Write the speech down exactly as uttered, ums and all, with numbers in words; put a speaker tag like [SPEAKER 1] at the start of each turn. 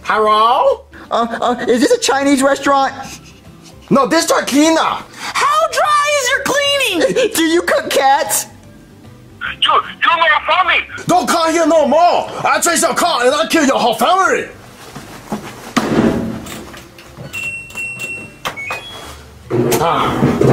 [SPEAKER 1] Hello?
[SPEAKER 2] Uh, uh, is this a Chinese restaurant?
[SPEAKER 1] No, this is cleaner.
[SPEAKER 3] How dry is your cleaning?
[SPEAKER 2] Do you cook cats?
[SPEAKER 4] You, you're not funny.
[SPEAKER 1] Don't come here no more. I trace your car and I'll kill your whole family. Ah.